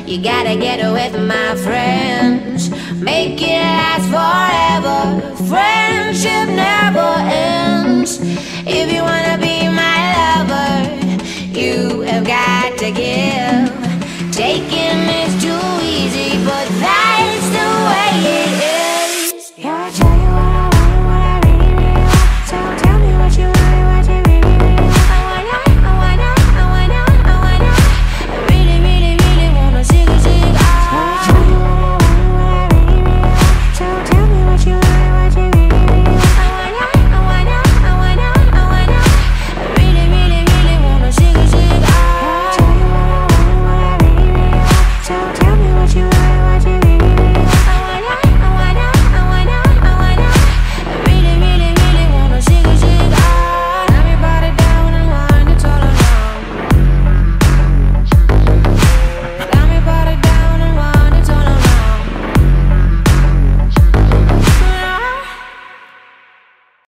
You gotta get with my friends, make it last forever. Friendship never ends. If you wanna be my lover, you have got to give.